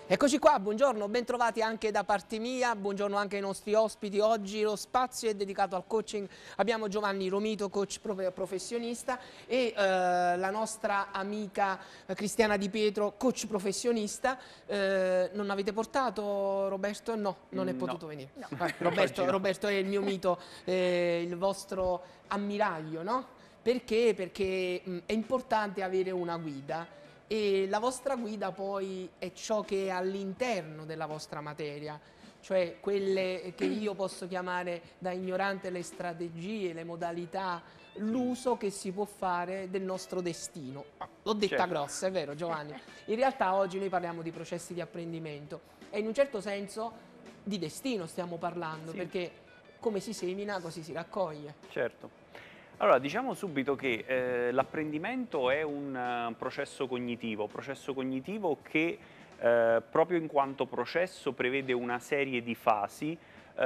Eccoci qua, buongiorno, bentrovati anche da parte mia, buongiorno anche ai nostri ospiti. Oggi lo spazio è dedicato al coaching, abbiamo Giovanni Romito, coach professionista, e la nostra amica Cristiana Di Pietro, coach professionista. Non avete portato Roberto? No, non è No, potuto venire. No. oggi no. Roberto è il mio mito, il vostro ammiraglio, no? Perché? Perché è importante avere una guida. E la vostra guida poi è ciò che è all'interno della vostra materia, cioè quelle che io posso chiamare da ignorante le strategie, le modalità, l'uso che si può fare del nostro destino. L'ho detta Certo. grossa, è vero Giovanni? In realtà oggi noi parliamo di processi di apprendimento e in un certo senso di destino stiamo parlando, Sì. perché come si semina così si raccoglie. Certo. Allora, diciamo subito che l'apprendimento è un processo cognitivo che proprio in quanto processo prevede una serie di fasi,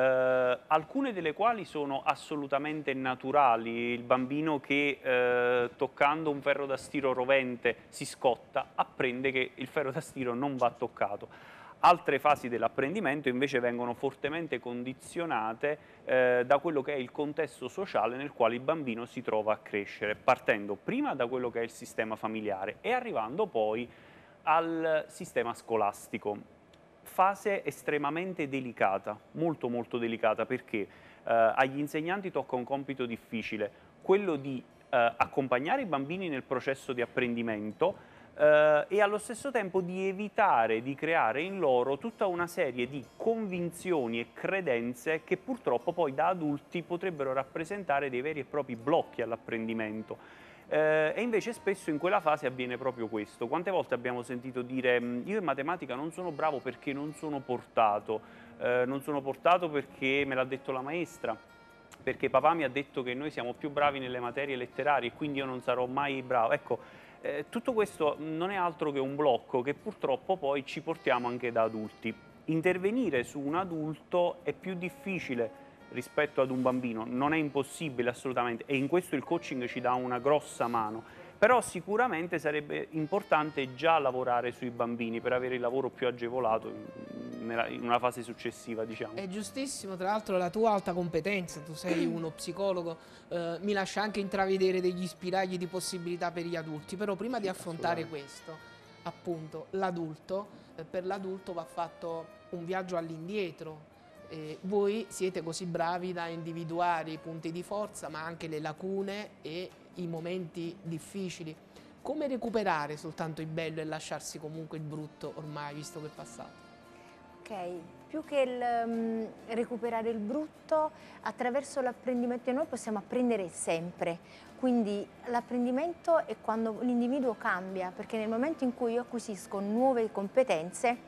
alcune delle quali sono assolutamente naturali. Il bambino che toccando un ferro da stiro rovente si scotta, apprende che il ferro da stiro non va toccato. Altre fasi dell'apprendimento invece vengono fortemente condizionate da quello che è il contesto sociale nel quale il bambino si trova a crescere, partendo prima da quello che è il sistema familiare e arrivando poi al sistema scolastico. Fase estremamente delicata, molto molto delicata, perché agli insegnanti tocca un compito difficile, quello di accompagnare i bambini nel processo di apprendimento e allo stesso tempo di evitare di creare in loro tutta una serie di convinzioni e credenze che purtroppo poi da adulti potrebbero rappresentare dei veri e propri blocchi all'apprendimento. E invece spesso in quella fase avviene proprio questo. Quante volte abbiamo sentito dire io in matematica non sono bravo perché non sono portato perché me l'ha detto la maestra, perché papà mi ha detto che noi siamo più bravi nelle materie letterarie e quindi io non sarò mai bravo. Ecco, tutto questo non è altro che un blocco che purtroppo poi ci portiamo anche da adulti. Intervenire su un adulto è più difficile rispetto ad un bambino, non è impossibile assolutamente e in questo il coaching ci dà una grossa mano, però sicuramente sarebbe importante già lavorare sui bambini per avere il lavoro più agevolato in una fase successiva, diciamo. È giustissimo, tra l'altro la tua alta competenza, tu sei uno psicologo, mi lascia anche intravedere degli spiragli di possibilità per gli adulti, però prima di affrontare questo, appunto, l'adulto, per l'adulto va fatto un viaggio all'indietro. Voi siete così bravi da individuare i punti di forza, ma anche le lacune e i momenti difficili. Come recuperare soltanto il bello e lasciarsi comunque il brutto ormai, visto che è passato? Ok, più che recuperare il brutto, attraverso l'apprendimento noi possiamo apprendere sempre, quindi l'apprendimento è quando l'individuo cambia, perché nel momento in cui io acquisisco nuove competenze,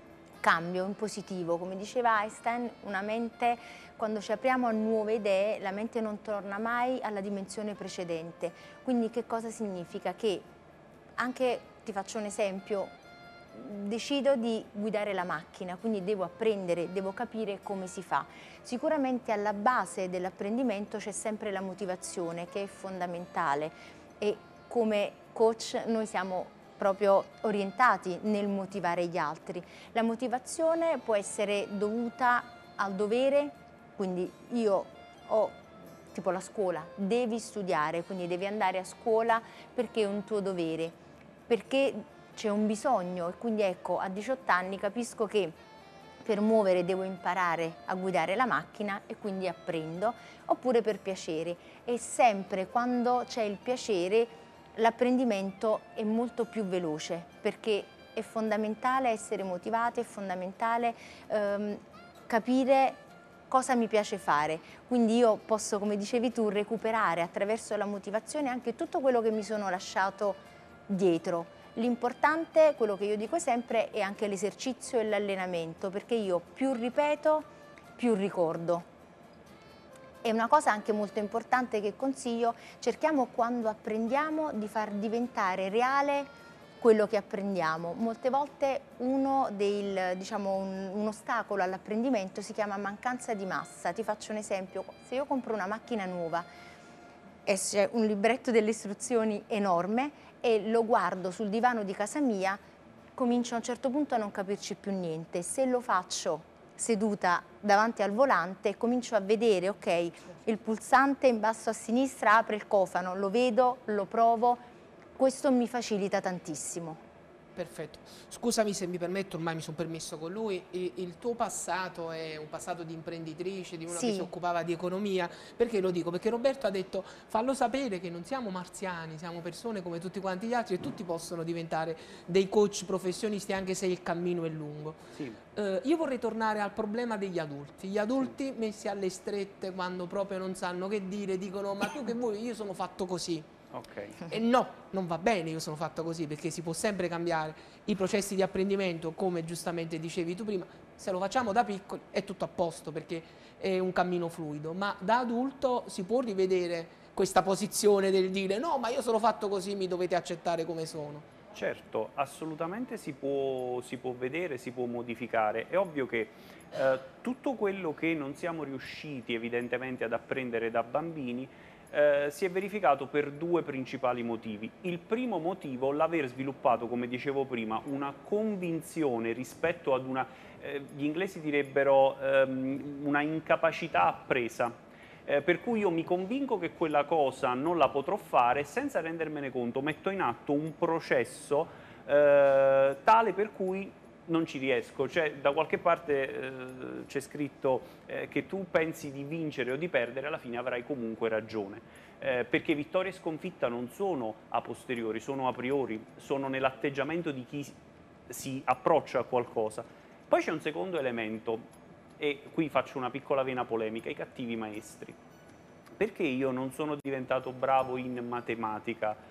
cambio in positivo, come diceva Einstein, una mente, quando ci apriamo a nuove idee, la mente non torna mai alla dimensione precedente. Quindi che cosa significa? Che anche, ti faccio un esempio, decido di guidare la macchina, quindi devo apprendere, devo capire come si fa. Sicuramente alla base dell'apprendimento c'è sempre la motivazione, che è fondamentale, e come coach noi siamo proprio orientati nel motivare gli altri. La motivazione può essere dovuta al dovere, quindi io ho tipo la scuola, devi studiare, quindi devi andare a scuola perché è un tuo dovere, perché c'è un bisogno, e quindi ecco, a 18 anni capisco che per muovere devo imparare a guidare la macchina e quindi apprendo, oppure per piacere. E sempre quando c'è il piacere l'apprendimento è molto più veloce, perché è fondamentale essere motivati, è fondamentale capire cosa mi piace fare. Quindi io posso, come dicevi tu, recuperare attraverso la motivazione anche tutto quello che mi sono lasciato dietro. L'importante, quello che io dico sempre, è anche l'esercizio e l'allenamento, perché io più ripeto, più ricordo. E una cosa anche molto importante che consiglio, cerchiamo quando apprendiamo di far diventare reale quello che apprendiamo. Molte volte un ostacolo all'apprendimento si chiama mancanza di massa. Ti faccio un esempio: se io compro una macchina nuova, esce un libretto delle istruzioni enorme e lo guardo sul divano di casa mia, comincio a un certo punto a non capirci più niente. Se lo faccio seduta davanti al volante, comincio a vedere, ok, il pulsante in basso a sinistra apre il cofano, lo vedo, lo provo, questo mi facilita tantissimo. Perfetto. Scusami se mi permetto, ormai mi sono permesso con lui, il tuo passato è un passato di imprenditrice, di una che si occupava di economia. Perché lo dico? Perché Roberto ha detto fallo sapere che non siamo marziani, siamo persone come tutti quanti gli altri e tutti possono diventare dei coach professionisti anche se il cammino è lungo. Sì. Io vorrei tornare al problema degli adulti. Gli adulti messi alle strette quando proprio non sanno che dire, dicono ma tu che vuoi, io sono fatto così. Ok. E no, non va bene, io sono fatto così, perché si può sempre cambiare i processi di apprendimento, come giustamente dicevi tu prima. Se lo facciamo da piccoli è tutto a posto, perché è un cammino fluido, ma da adulto si può rivedere questa posizione del dire no, ma io sono fatto così, mi dovete accettare come sono. Certo, assolutamente si può vedere, si può modificare. È ovvio che tutto quello che non siamo riusciti evidentemente ad apprendere da bambini si è verificato per due principali motivi. Il primo motivo, l'aver sviluppato, come dicevo prima, una convinzione rispetto ad una, gli inglesi direbbero una incapacità appresa. Per cui io mi convinco che quella cosa non la potrò fare senza rendermene conto, metto in atto un processo tale per cui non ci riesco, cioè da qualche parte c'è scritto che tu pensi di vincere o di perdere, alla fine avrai comunque ragione, perché vittoria e sconfitta non sono a posteriori, sono a priori, sono nell'atteggiamento di chi si approccia a qualcosa. Poi c'è un secondo elemento, e qui faccio una piccola vena polemica, i cattivi maestri. Perché io non sono diventato bravo in matematica?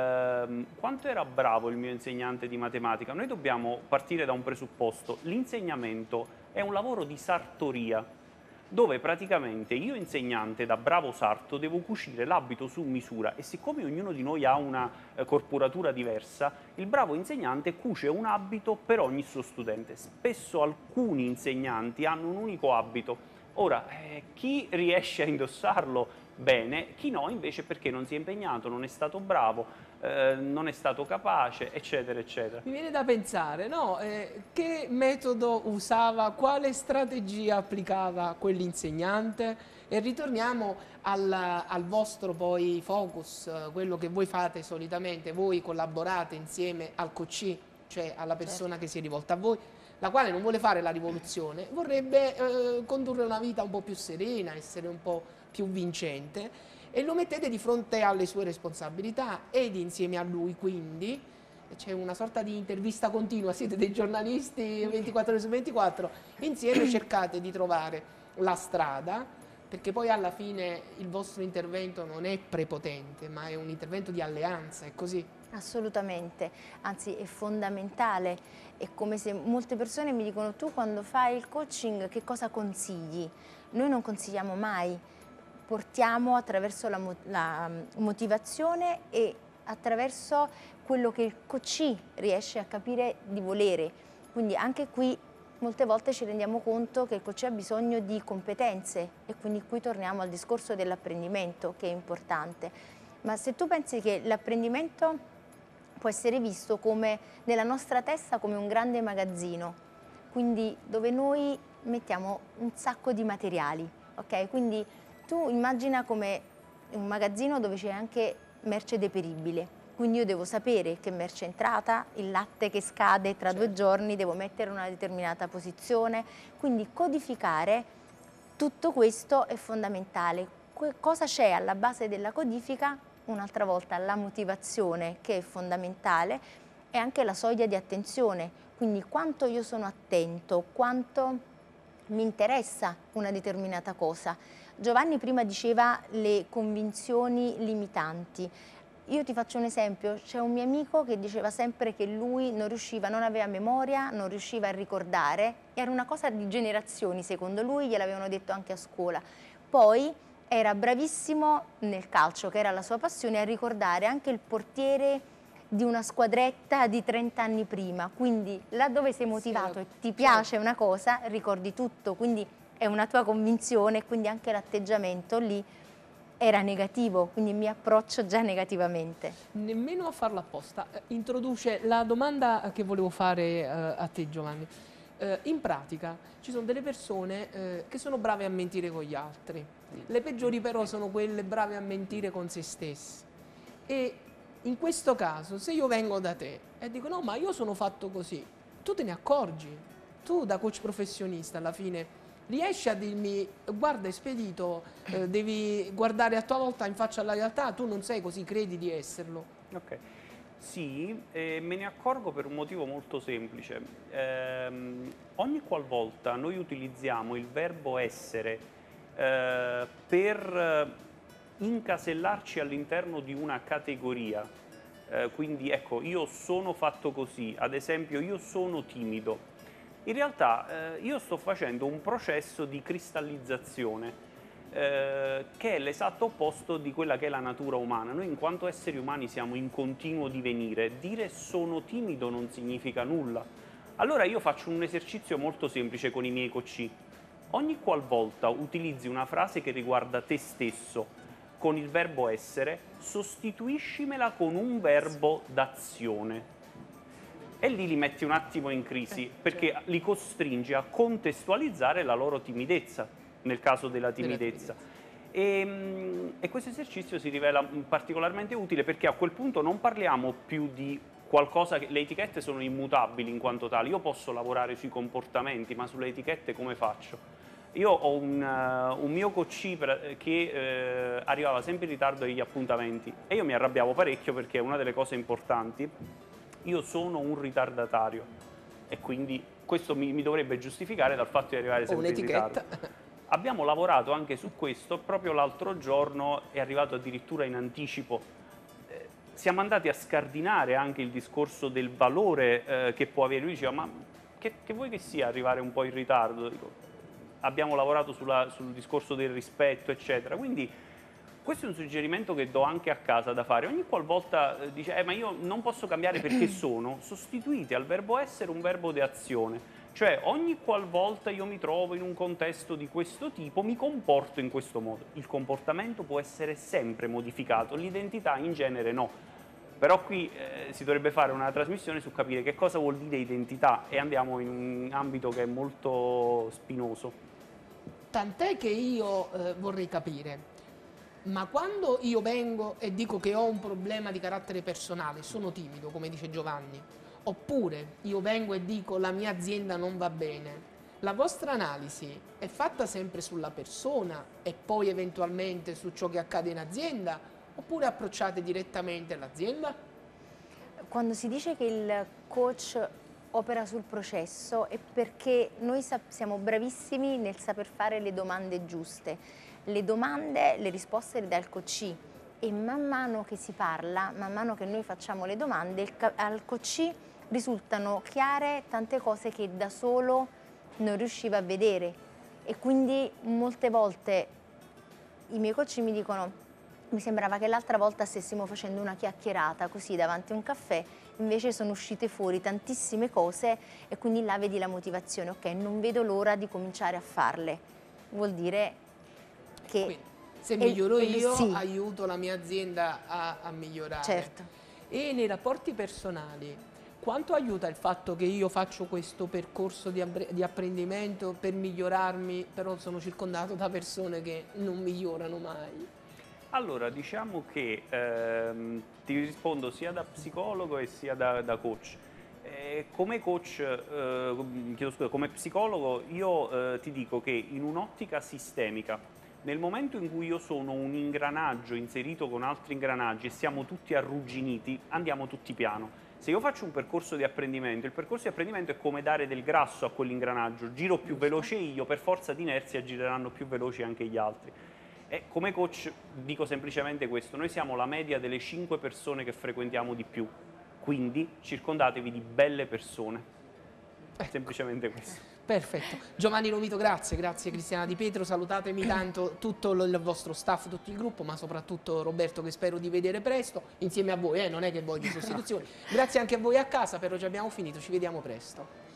Quanto era bravo il mio insegnante di matematica? Noi dobbiamo partire da un presupposto: l'insegnamento è un lavoro di sartoria, dove praticamente io insegnante da bravo sarto devo cucire l'abito su misura, e siccome ognuno di noi ha una corporatura diversa, il bravo insegnante cuce un abito per ogni suo studente. Spesso alcuni insegnanti hanno un unico abito. Ora, chi riesce a indossarlo bene, chi no invece perché non si è impegnato, non è stato bravo, non è stato capace, eccetera, eccetera. Mi viene da pensare, no? Che metodo usava, quale strategia applicava quell'insegnante? E ritorniamo al vostro poi focus, quello che voi fate solitamente, voi collaborate insieme al coach, cioè alla persona che si è rivolta a voi, la quale non vuole fare la rivoluzione, vorrebbe condurre una vita un po' più serena, essere un po' più vincente, e lo mettete di fronte alle sue responsabilità ed insieme a lui quindi c'è una sorta di intervista continua, siete dei giornalisti 24 ore su 24, insieme cercate di trovare la strada, perché poi alla fine il vostro intervento non è prepotente, ma è un intervento di alleanza, è così. Assolutamente, anzi è fondamentale. È come se molte persone mi dicono: tu quando fai il coaching che cosa consigli? Noi non consigliamo mai, portiamo attraverso la motivazione e attraverso quello che il coach riesce a capire di volere. Quindi anche qui molte volte ci rendiamo conto che il coach ha bisogno di competenze, e quindi qui torniamo al discorso dell'apprendimento, che è importante. Ma se tu pensi che l'apprendimento può essere visto come nella nostra testa come un grande magazzino, quindi dove noi mettiamo un sacco di materiali, ok? Quindi tu immagina come un magazzino dove c'è anche merce deperibile, quindi io devo sapere che merce è entrata, il latte che scade tra 2 giorni, devo mettere in una determinata posizione, quindi codificare tutto questo è fondamentale. Cosa c'è alla base della codifica? Un'altra volta la motivazione, che è fondamentale, e anche la soglia di attenzione, quindi quanto io sono attento, quanto mi interessa una determinata cosa. Giovanni prima diceva le convinzioni limitanti. Io ti faccio un esempio: c'è un mio amico che diceva sempre che lui non riusciva, non aveva memoria, non riusciva a ricordare, era una cosa di generazioni secondo lui, gliel'avevano detto anche a scuola. Poi era bravissimo nel calcio, che era la sua passione, a ricordare anche il portiere di una squadretta di 30 anni prima, quindi là dove sei motivato e ti piace una cosa, ricordi tutto, quindi è una tua convinzione, quindi anche l'atteggiamento lì era negativo, quindi mi approccio già negativamente. Nemmeno a farlo apposta. Introduce la domanda che volevo fare a te, Giovanni. In pratica ci sono delle persone che sono brave a mentire con gli altri, le peggiori però sono quelle brave a mentire con se stessi. E in questo caso, se io vengo da te e dico no, ma io sono fatto così, tu te ne accorgi, tu da coach professionista alla fine riesci a dirmi guarda Espedito, devi guardare a tua volta in faccia alla realtà, tu non sei così, credi di esserlo. Ok. Sì, me ne accorgo per un motivo molto semplice. Ogni qualvolta noi utilizziamo il verbo essere per incasellarci all'interno di una categoria, quindi ecco, io sono fatto così, ad esempio io sono timido, in realtà io sto facendo un processo di cristallizzazione che è l'esatto opposto di quella che è la natura umana. Noi in quanto esseri umani siamo in continuo divenire, dire sono timido non significa nulla. Allora io faccio un esercizio molto semplice con i miei coach. Ogni qualvolta utilizzi una frase che riguarda te stesso con il verbo essere, sostituiscimela con un verbo d'azione. E lì li metti un attimo in crisi, perché li costringi a contestualizzare la loro timidezza, nel caso della timidezza. E questo esercizio si rivela particolarmente utile perché a quel punto non parliamo più di qualcosa che le etichette sono immutabili in quanto tali. Io posso lavorare sui comportamenti, ma sulle etichette come faccio? Io ho un mio coach che arrivava sempre in ritardo agli appuntamenti e io mi arrabbiavo parecchio perché una delle cose importanti, io sono un ritardatario e quindi questo mi dovrebbe giustificare dal fatto di arrivare sempre in ritardo. Abbiamo lavorato anche su questo, proprio l'altro giorno è arrivato addirittura in anticipo. Siamo andati a scardinare anche il discorso del valore che può avere. Lui diceva, ma che vuoi che sia arrivare un po' in ritardo? Dico, abbiamo lavorato sul discorso del rispetto, eccetera. Quindi questo è un suggerimento che do anche a casa da fare. Ogni qualvolta dice, ma io non posso cambiare perché sono, sostituite al verbo essere un verbo di azione. Cioè ogni qualvolta io mi trovo in un contesto di questo tipo mi comporto in questo modo. Il comportamento può essere sempre modificato, l'identità in genere no. Però qui si dovrebbe fare una trasmissione su capire che cosa vuol dire identità e andiamo in un ambito che è molto spinoso. Tant'è che io vorrei capire, ma quando io vengo e dico che ho un problema di carattere personale, sono timido, come dice Giovanni, oppure io vengo e dico la mia azienda non va bene, la vostra analisi è fatta sempre sulla persona e poi eventualmente su ciò che accade in azienda, oppure approcciate direttamente l'azienda? Quando si dice che il coach opera sul processo è perché noi siamo bravissimi nel saper fare le domande giuste. Le domande, le risposte le dà il coach e man mano che si parla, man mano che noi facciamo le domande, al coach risultano chiare tante cose che da solo non riusciva a vedere e quindi molte volte i miei coach mi dicono mi sembrava che l'altra volta stessimo facendo una chiacchierata così davanti a un caffè, invece sono uscite fuori tantissime cose e quindi là vedi la motivazione, ok, non vedo l'ora di cominciare a farle, vuol dire che quindi, se miglioro io, sì, aiuto la mia azienda a migliorare. certo. E nei rapporti personali, quanto aiuta il fatto che io faccio questo percorso di apprendimento per migliorarmi, però sono circondato da persone che non migliorano mai? Allora, diciamo che ti rispondo sia da psicologo e sia da coach. Come coach, chiedo scusa, come psicologo io ti dico che in un'ottica sistemica, nel momento in cui io sono un ingranaggio inserito con altri ingranaggi e siamo tutti arrugginiti, andiamo tutti piano. Se io faccio un percorso di apprendimento, il percorso di apprendimento è come dare del grasso a quell'ingranaggio, giro più veloce io, per forza di inerzia gireranno più veloci anche gli altri. E come coach dico semplicemente questo, noi siamo la media delle 5 persone che frequentiamo di più, quindi circondatevi di belle persone, semplicemente questo. Perfetto. Giovanni Romito, grazie Cristiana Di Pietro, salutatemi tanto tutto il vostro staff, tutto il gruppo, ma soprattutto Roberto che spero di vedere presto, insieme a voi, non è che voglio sostituzioni. Grazie anche a voi a casa, però già abbiamo finito, ci vediamo presto.